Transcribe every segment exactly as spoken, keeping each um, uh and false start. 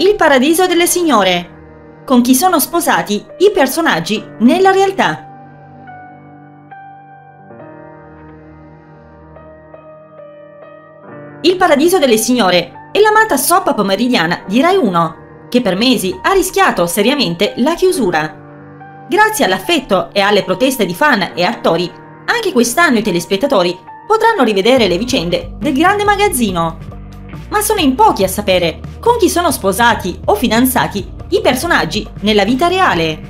Il paradiso delle signore. Con chi sono sposati i personaggi nella realtà. Il paradiso delle signore è l'amata soap pomeridiana di Rai uno, che per mesi ha rischiato seriamente la chiusura. Grazie all'affetto e alle proteste di fan e attori, anche quest'anno i telespettatori potranno rivedere le vicende del grande magazzino. Ma sono in pochi a sapere con chi sono sposati o fidanzati i personaggi nella vita reale.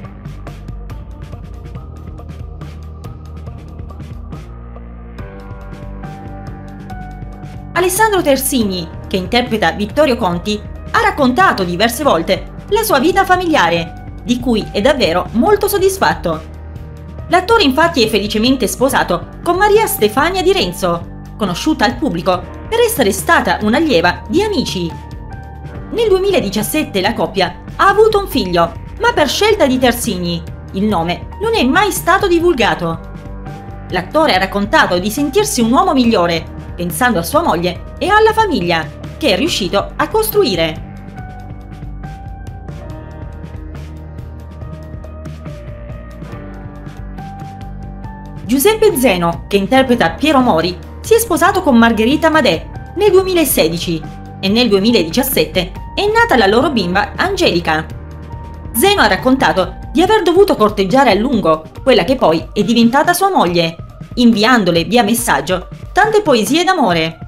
Alessandro Terzini, che interpreta Vittorio Conti, ha raccontato diverse volte la sua vita familiare, di cui è davvero molto soddisfatto. L'attore infatti è felicemente sposato con Maria Stefania Di Renzo, conosciuta al pubblico per essere stata un'allieva di Amici. Nel duemiladiciassette la coppia ha avuto un figlio, ma per scelta di Terzini il nome non è mai stato divulgato. L'attore ha raccontato di sentirsi un uomo migliore, pensando a sua moglie e alla famiglia che è riuscito a costruire. Giuseppe Zeno, che interpreta Piero Mori, si è sposato con Margherita Madè nel duemilasedici e nel duemiladiciassette è nata la loro bimba Angelica. Zeno ha raccontato di aver dovuto corteggiare a lungo quella che poi è diventata sua moglie, inviandole via messaggio tante poesie d'amore.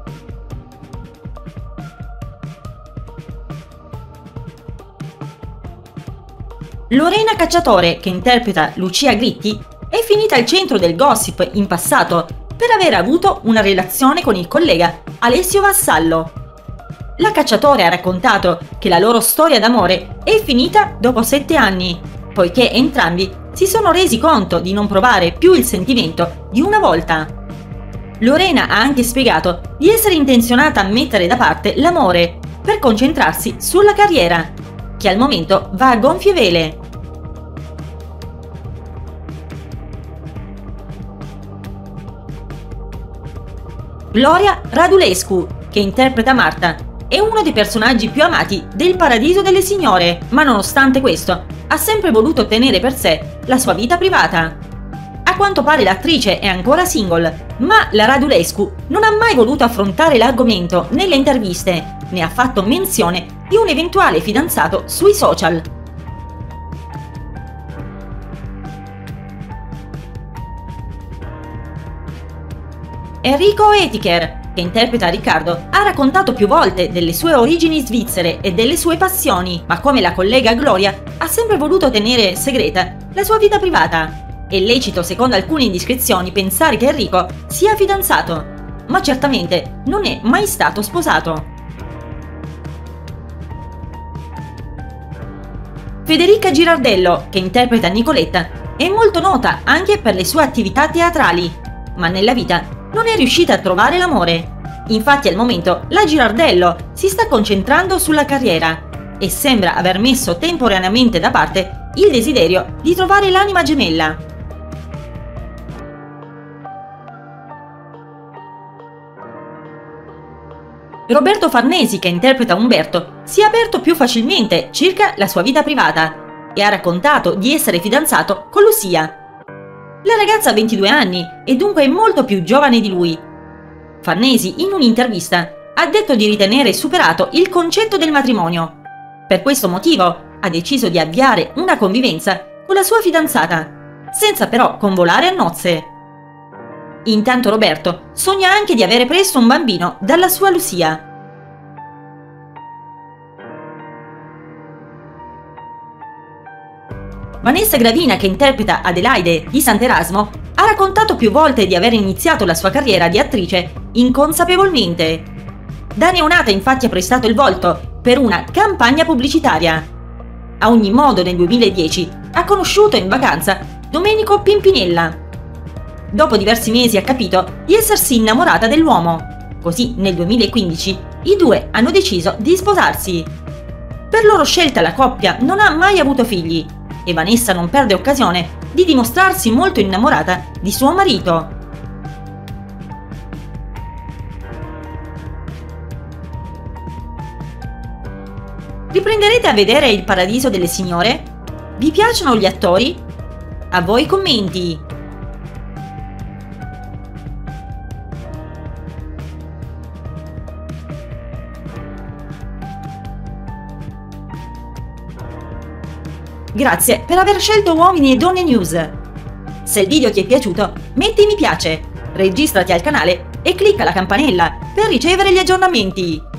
Lorena Cacciatore, che interpreta Lucia Gritti, è finita al centro del gossip in passato per aver avuto una relazione con il collega Alessio Vassallo. La Cacciatore ha raccontato che la loro storia d'amore è finita dopo sette anni, poiché entrambi si sono resi conto di non provare più il sentimento di una volta. Lorena ha anche spiegato di essere intenzionata a mettere da parte l'amore per concentrarsi sulla carriera, che al momento va a gonfie vele. Gloria Radulescu, che interpreta Marta, è uno dei personaggi più amati del Paradiso delle Signore, ma nonostante questo ha sempre voluto tenere per sé la sua vita privata. A quanto pare l'attrice è ancora single, ma la Radulescu non ha mai voluto affrontare l'argomento nelle interviste, né ha fatto menzione di un eventuale fidanzato sui social. Enrico Etiker, che interpreta Riccardo, ha raccontato più volte delle sue origini svizzere e delle sue passioni, ma come la collega Gloria ha sempre voluto tenere segreta la sua vita privata. È lecito, secondo alcune indiscrezioni, pensare che Enrico sia fidanzato, ma certamente non è mai stato sposato. Federica Girardello, che interpreta Nicoletta, è molto nota anche per le sue attività teatrali, ma nella vita non è riuscita a trovare l'amore. Infatti al momento la Girardello si sta concentrando sulla carriera e sembra aver messo temporaneamente da parte il desiderio di trovare l'anima gemella. Roberto Farnesi, che interpreta Umberto, si è aperto più facilmente circa la sua vita privata e ha raccontato di essere fidanzato con Lucia. La ragazza ha ventidue anni e dunque è molto più giovane di lui. Farnesi, in un'intervista, ha detto di ritenere superato il concetto del matrimonio. Per questo motivo ha deciso di avviare una convivenza con la sua fidanzata, senza però convolare a nozze. Intanto Roberto sogna anche di avere presto un bambino dalla sua Lucia. Vanessa Gravina, che interpreta Adelaide di Sant'Erasmo, ha raccontato più volte di aver iniziato la sua carriera di attrice inconsapevolmente. Da neonata infatti ha prestato il volto per una campagna pubblicitaria. A ogni modo nel duemiladieci ha conosciuto in vacanza Domenico Pimpinella. Dopo diversi mesi ha capito di essersi innamorata dell'uomo. Così nel duemilaquindici i due hanno deciso di sposarsi. Per loro scelta la coppia non ha mai avuto figli e Vanessa non perde occasione di dimostrarsi molto innamorata di suo marito. Riprenderete a vedere Il Paradiso delle Signore? Vi piacciono gli attori? A voi i commenti! Grazie per aver scelto Uomini e Donne News! Se il video ti è piaciuto, metti mi piace, registrati al canale e clicca la campanella per ricevere gli aggiornamenti!